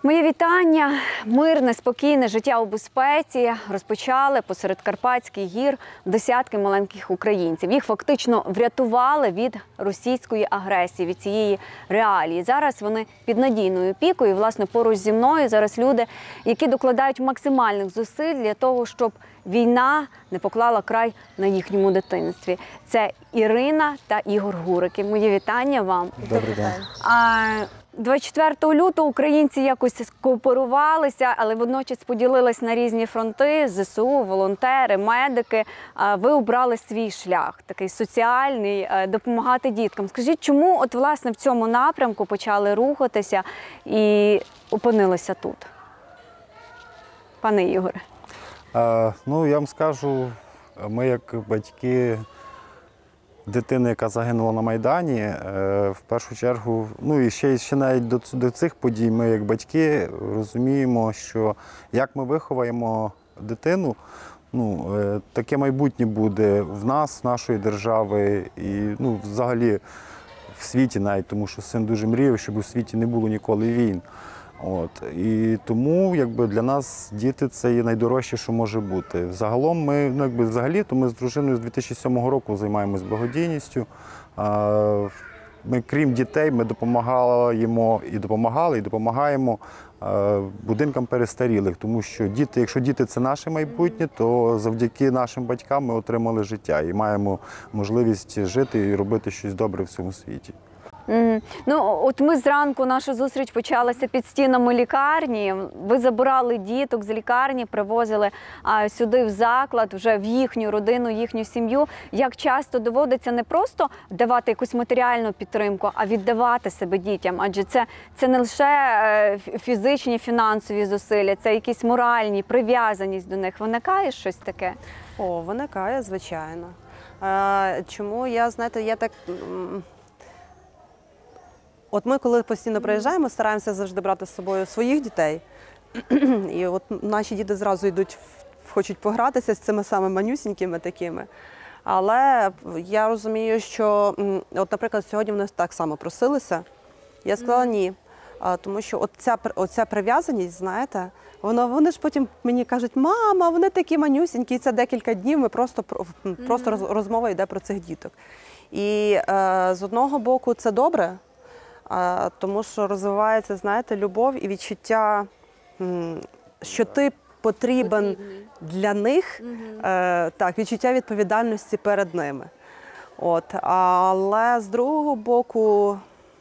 Моє вітання. Мирне, спокійне життя у безпеці розпочали посеред Карпатських гір десятки маленьких українців. Їх фактично врятували від російської агресії, від цієї реалії. Зараз вони під надійною опікою. І, власне, поруч зі мною зараз люди, які докладають максимальних зусиль для того, щоб війна не поклала край на їхньому дитинстві. Це Ірина та Ігор Гурики. Моє вітання вам. Добрий день. 24 лютого українці якось скооперувалися, але водночас поділились на різні фронти – ЗСУ, волонтери, медики. Ви обрали свій шлях, такий соціальний, допомагати діткам. Скажіть, чому от, власне, в цьому напрямку почали рухатися і опинилися тут? Пане Ігоре. Ну, я вам скажу, ми як батьки дитини, яка загинула на Майдані, в першу чергу, ну і ще навіть до цих подій ми як батьки розуміємо, що як ми виховаємо дитину, ну, таке майбутнє буде в нас, в нашої держави і ну, взагалі в світі навіть, тому що син дуже мріяв, щоб у світі не було ніколи війн. І тому якби, для нас діти – це є найдорожче, що може бути. Загалом ми, ну, якби, взагалі-то ми з дружиною з 2007 року займаємось благодійністю. Ми, крім дітей, ми допомагаємо і допомагаємо будинкам перестарілих, тому що діти, якщо діти – це наше майбутнє, то завдяки нашим батькам ми отримали життя і маємо можливість жити і робити щось добре в цьому світі. Ну, от ми зранку, наша зустріч почалася під стінами лікарні. Ви забирали діток з лікарні, привозили сюди в заклад, вже в їхню родину, їхню сім'ю. Як часто доводиться не просто давати якусь матеріальну підтримку, а віддавати себе дітям? Адже це не лише фізичні, фінансові зусилля, це якісь моральні, прив'язаність до них. Виникає щось таке? О, виникає, звичайно. Чому знаєте, я так... От ми, коли постійно приїжджаємо, стараємося завжди брати з собою своїх дітей. І от наші діти зразу йдуть, хочуть погратися з цими самими манюсінькими такими. Але я розумію, що, от, наприклад, сьогодні вони так само просилися. Я сказала ні. Тому що оця прив'язаність, знаєте, вони ж потім мені кажуть, мама, вони такі манюсінькі, і це декілька днів, ми просто розмова йде про цих діток. І з одного боку це добре, тому що розвивається, знаєте, любов і відчуття, що ти потрібен для них, так, відчуття відповідальності перед ними. Але з другого боку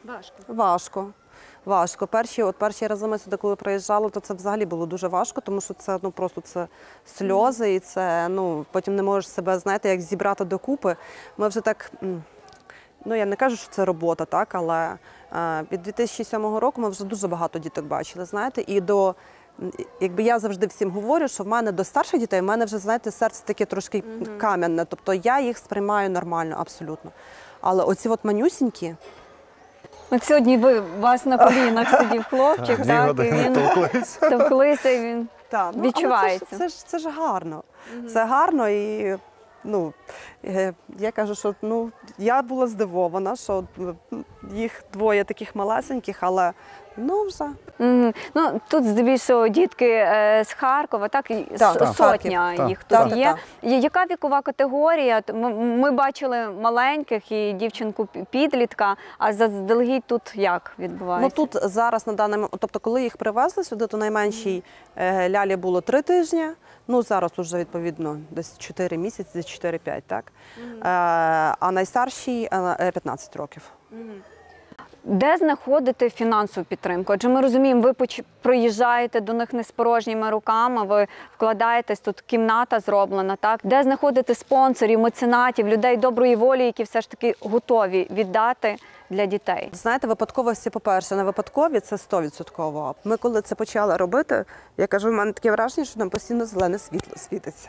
важко. Перші рази ми сюди, коли приїжджали, то це взагалі було дуже важко, тому що це просто це сльози, і це, потім не можеш себе, знаєте, як зібрати докупи. Ми вже так, я не кажу, що це робота, так, але від 2007 року ми вже дуже багато діток бачили, знаєте, і якби я завжди всім говорю, що в мене до старших дітей, в мене вже, знаєте, серце таке трошки кам'яне, тобто я їх сприймаю нормально, абсолютно. Але оці от манюсінькі... От сьогодні у вас на колінах сидів хлопчик, так, і він товклися, і він відчувається. Це ж гарно, це гарно і... я кажу, що я була здивована, що їх двоє таких малесеньких, але вже. Тут здебільшого дітки з Харкова, так, сотня їх тут є. Яка вікова категорія? Ми бачили маленьких і дівчинку-підлітка, а заздалегідь тут як відбувається? Тут зараз на даний момент, тобто коли їх привезли сюди, то найменшій лялі було 3 тижні. Зараз вже, відповідно, десь 4 місяці, десь 4-5, так? А найстаршій 15 років. Де знаходити фінансову підтримку? Адже ми розуміємо, ви приїжджаєте до них не з порожніми руками, ви вкладаєтесь, тут кімната зроблена, так? Де знаходити спонсорів, меценатів, людей доброї волі, які все ж таки готові віддати для дітей? Знаєте, випадковості, по-перше, не випадкові, це 100%. Ми коли це почали робити, я кажу, в мене таке враження, що нам постійно зелене світло світиться.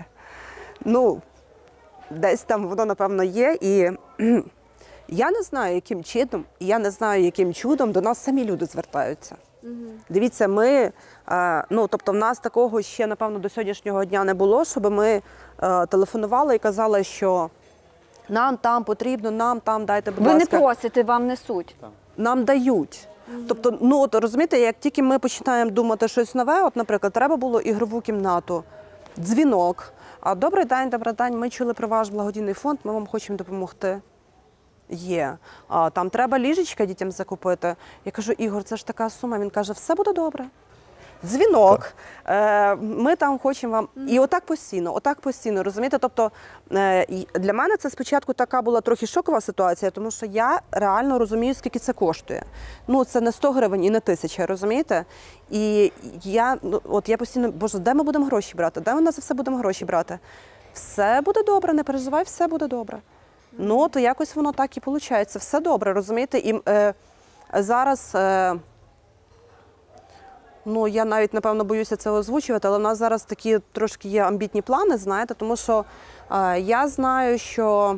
Десь там воно, напевно, є, і я не знаю, яким чином, і я не знаю, яким чудом до нас самі люди звертаються. Дивіться, ми, тобто в нас такого ще, напевно, до сьогоднішнього дня не було, щоб ми телефонували і казали, що нам там потрібно, нам там дайте, будь ласка. Ви не просите, вам несуть? Нам дають. Тобто, ну от розумієте, як тільки ми починаємо думати щось нове, от, наприклад, треба було ігрову кімнату, дзвінок. А добрий день, ми чули про ваш благодійний фонд, ми вам хочемо допомогти. Є. А там треба ліжечка дітям закупити. Я кажу, Ігор, це ж така сума. Він каже, все буде добре. Дзвінок, ми там хочемо вам. І отак постійно, розумієте? Тобто для мене це спочатку така була трохи шокова ситуація, тому що я реально розумію, скільки це коштує. Ну, це не 100 гривень і не 1000, розумієте? І я постійно, боже, де ми будемо гроші брати? Де ми на це все будемо гроші брати? Все буде добре, не переживай, все буде добре. Ну, то якось воно так і виходить. Все добре, розумієте? І зараз... Ну, я навіть, напевно, боюся це озвучувати, але в нас зараз такі трошки є амбітні плани, знаєте, тому що я знаю, що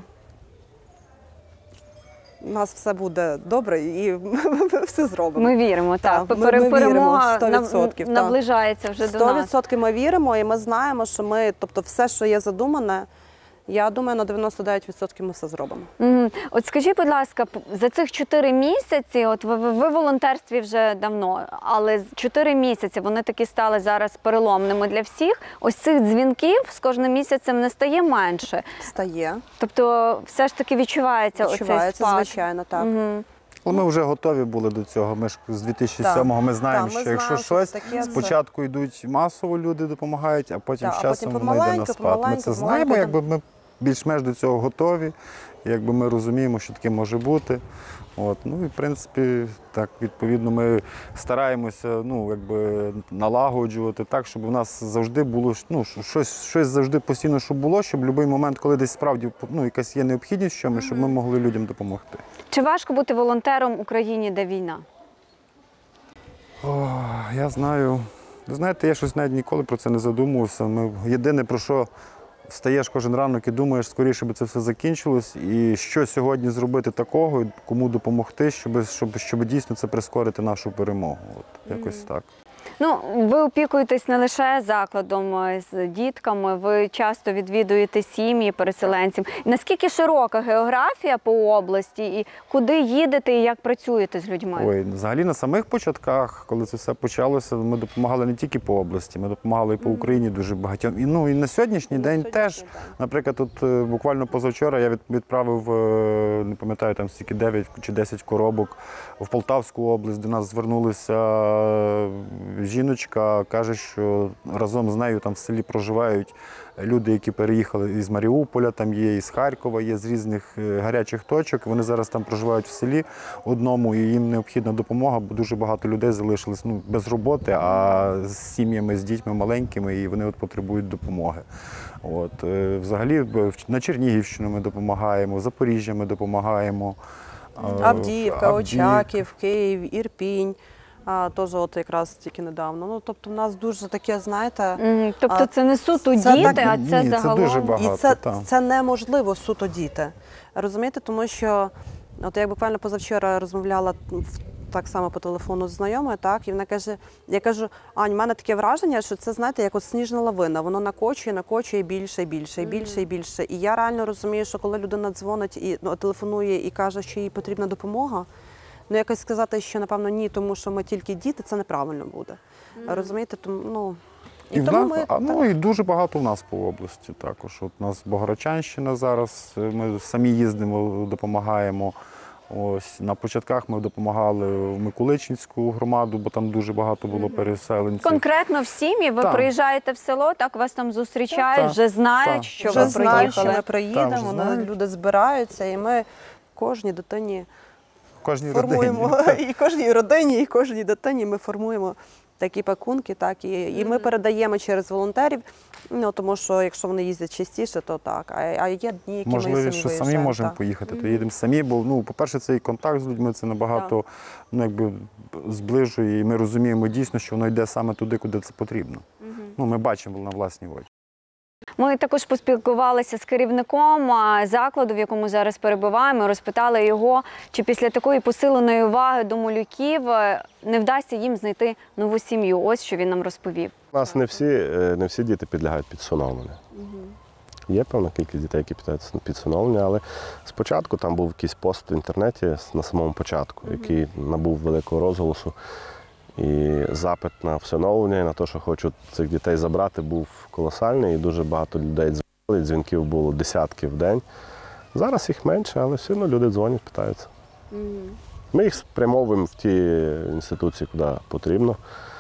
у нас все буде добре і ми все зробимо. Ми віримо, так. Ми віримо, Перемога 100%, наближається вже до нас. 100% ми віримо і ми знаємо, що ми, тобто все, що є задумане, я думаю, на 99% ми все зробимо. От скажіть, будь ласка, за цих 4 місяці, от ви в волонтерстві вже давно, але 4 місяці вони такі стали зараз переломними для всіх. Ось цих дзвінків з кожним місяцем не стає менше. Стає. Тобто все ж таки відчувається оцей спад. Звичайно, так. Але ми вже готові були до цього. Ми ж з 2007-го ми знаємо, що якщо щось, спочатку йдуть масово, люди допомагають, а потім з часом воно йде на спад. Ми це знаємо, якби ми більш-менш до цього готові, якби ми розуміємо, що таке може бути. От. Ну і в принципі, так, відповідно, ми стараємося налагоджувати так, щоб у нас завжди було щось завжди постійно, щоб було, щоб в будь-який момент, коли десь справді якась є необхідність в чомусь, щоб ми могли людям допомогти. Чи важко бути волонтером в Україні, де війна? Я знаю. Ви знаєте, я щось навіть ніколи про це не задумувався. Єдине, про що встаєш кожен ранок і думаєш, скоріше би це все закінчилось, і що сьогодні зробити такого, кому допомогти, щоб дійсно це прискорити нашу перемогу. От, якось так. Ну, ви опікуєтесь не лише закладом з дітками, ви часто відвідуєте сім'ї переселенців. Наскільки широка географія по області і куди їдете і як працюєте з людьми? Ой, взагалі на самих початках, коли це все почалося, ми допомагали не тільки по області, ми допомагали і по Україні дуже багатьом. І на сьогоднішній день теж, наприклад, буквально позавчора я відправив, не пам'ятаю, там стільки 9 чи 10 коробок в Полтавську область, до нас звернулися жіночка, каже, що разом з нею там в селі проживають люди, які переїхали із Маріуполя, там є із Харкова, є з різних гарячих точок. Вони зараз там проживають в селі одному, і їм необхідна допомога, бо дуже багато людей залишились без роботи, а з сім'ями, з дітьми маленькими, і вони потребують допомоги. От. Взагалі на Чернігівщину ми допомагаємо, Запоріжжя ми допомагаємо. Авдіївка, Очаків, Київ, Ірпінь. Теж якраз тільки недавно. Ну, тобто в нас дуже таке, знаєте... Тобто це не суто діти, а це загалом... Це дуже багато. І це неможливо суто діти. Розумієте? Тому що, от я буквально позавчора розмовляла так само по телефону з знайомою, так, і вона каже, я кажу, Ань, в мене таке враження, що це, знаєте, як сніжна лавина, воно накочує більше і більше, і більше, і більше. І я реально розумію, що коли людина дзвонить і телефонує і каже, що їй потрібна допомога, якось сказати, що, напевно, ні, тому що ми тільки діти, це неправильно буде. Розумієте? Тому, і дуже багато в нас по області також. От у нас Богородчанщина зараз, ми самі їздимо, допомагаємо. Ось, на початках ми допомагали в Миколичинську громаду, бо там дуже багато було переселенців. Конкретно в сім'ї ви приїжджаєте в село, так вас там зустрічають, вже знають, що ви приїхали. Що ми приїдемо, люди збираються, і ми кожній дитині формуємо, і кожній родині, і кожній дитині ми формуємо такі пакунки, так, і ми передаємо через волонтерів, тому що якщо вони їздять частіше, то так, а є дні, які ми самі виїжджаємо. Можливо, що самі можемо поїхати, то їдемо самі, бо, по-перше, цей контакт з людьми, це набагато зближує, і ми розуміємо дійсно, що воно йде саме туди, куди це потрібно. Ми бачимо на власні очі. Ми також поспілкувалися з керівником закладу, в якому зараз перебуваємо, розпитали його, чи після такої посиленої уваги до малюків не вдасться їм знайти нову сім'ю. Ось що він нам розповів. У нас не всі діти підлягають під усиновлення. Є певна кількість дітей, які питаються на підсиновлення, але спочатку там був якийсь пост в інтернеті на самому початку, який набув великого розголосу. І запит на всиновлення і на те, що хочуть цих дітей забрати, був колосальний, і дуже багато людей дзвонили, дзвінків було десятки в день. Зараз їх менше, але все одно люди дзвонять, питаються. Ми їх спрямовуємо в ті інституції, куди потрібно.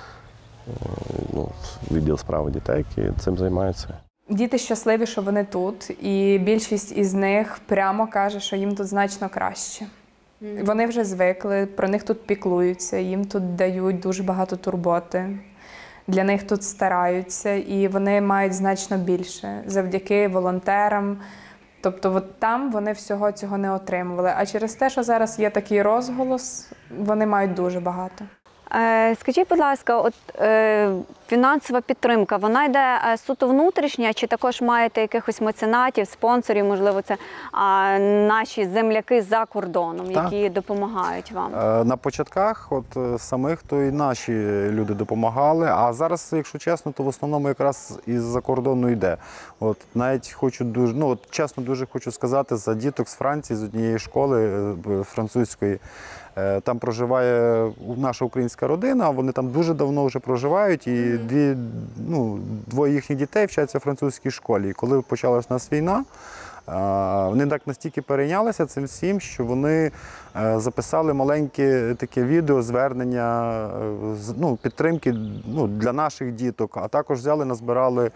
Відділ справи дітей, які цим займаються. Діти щасливі, що вони тут, і більшість із них прямо каже, що їм тут значно краще. Вони вже звикли, про них тут піклуються, їм тут дають дуже багато турботи, для них тут стараються, і вони мають значно більше завдяки волонтерам. Тобто от там вони всього цього не отримували. А через те, що зараз є такий розголос, вони мають дуже багато. Скажіть, будь ласка, от фінансова підтримка, вона йде суто внутрішня, чи також маєте якихось меценатів, спонсорів, можливо, це наші земляки за кордоном, які допомагають вам? На початках от самих то і наші люди допомагали, а зараз, якщо чесно, то в основному якраз із-за кордону йде. От навіть хочу дуже, ну от чесно дуже хочу сказати за діток з Франції, з однієї школи французької. Там проживає наша українська родина, вони там дуже давно вже проживають, і двоє їхніх дітей вчаться в французькій школі. І коли почалась у нас війна, вони так настільки перейнялися цим всім, що вони записали маленьке таке відео звернення підтримки для наших діток, а також взяли, назбирали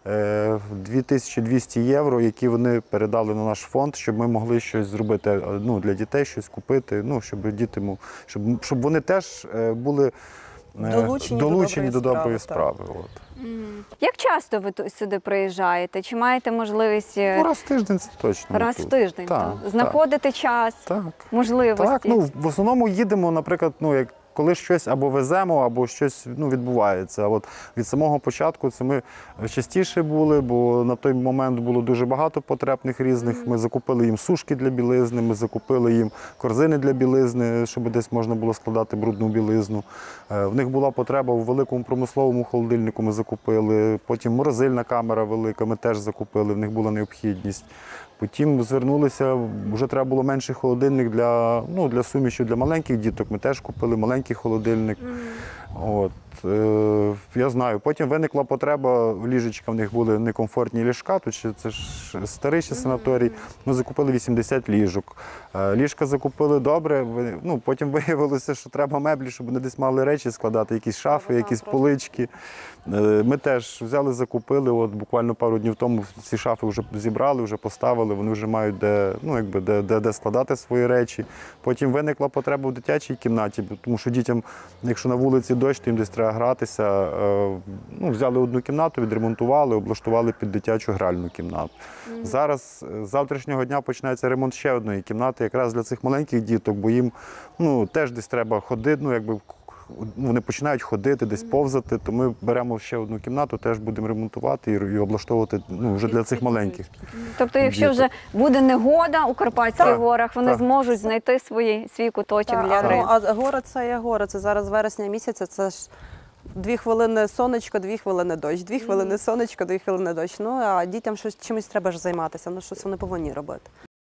2200 євро, які вони передали на наш фонд, щоб ми могли щось зробити для дітей, щось купити, щоб діти, щоб вони теж були долучені до доброї справи. Як часто ви сюди приїжджаєте? Чи маєте можливість… Раз в тиждень це точно. Раз в тиждень, так. Знаходити час, можливості? Так, в основному їдемо, наприклад, як коли щось або веземо, або щось відбувається. От від самого початку це ми частіше були, бо на той момент було дуже багато потребних різних. Ми закупили їм сушки для білизни, ми закупили їм корзини для білизни, щоб десь можна було складати брудну білизну. В них була потреба у великому промисловому холодильнику, ми закупили. Потім морозильна камера велика, ми теж закупили, в них була необхідність. Потім звернулися, вже треба було менший холодильник для суміші для маленьких діток. Ми теж купили маленький холодильник. Я знаю, потім виникла потреба, ліжечка в них були некомфортні ліжка, тут це ж старий ще санаторій. Ми закупили 80 ліжок. Ліжка закупили добре, потім виявилося, що треба меблі, щоб вони десь мали речі складати, якісь шафи, якісь полички. Ми теж взяли, закупили, буквально пару днів тому ці шафи вже зібрали, вже поставили, вони вже мають де складати свої речі. Потім виникла потреба в дитячій кімнаті, тому що дітям, якщо на вулиці дощ, то їм десь треба гратися. Взяли одну кімнату, відремонтували, облаштували під дитячу гральну кімнату. Зараз, з завтрашнього дня, починається ремонт ще одної кімнати, якраз для цих маленьких діток, бо їм теж десь треба ходити, вони починають ходити, десь повзати, то ми беремо ще одну кімнату, теж будемо ремонтувати і облаштовувати вже для цих маленьких. Тобто, якщо вже буде негода у Карпатських горах, вони зможуть знайти свій куточок для гри. А гори – це є гори. Це зараз вересня місяця, це ж 2 хвилини сонечко, 2 хвилини дощ, 2 хвилини сонечко, 2 хвилини дощ. А дітям чимось треба ж займатися, щось вони повинні робити.